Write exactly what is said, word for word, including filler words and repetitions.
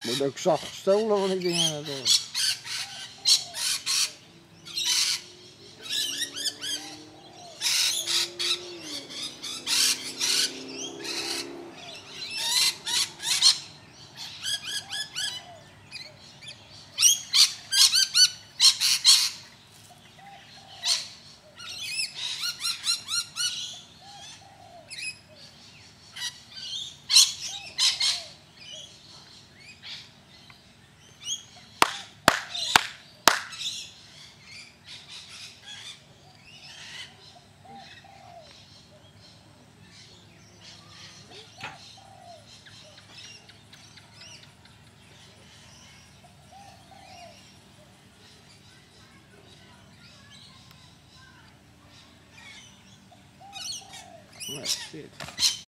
Wordt ook zacht gestolen van die dingen natuurlijk. That's it.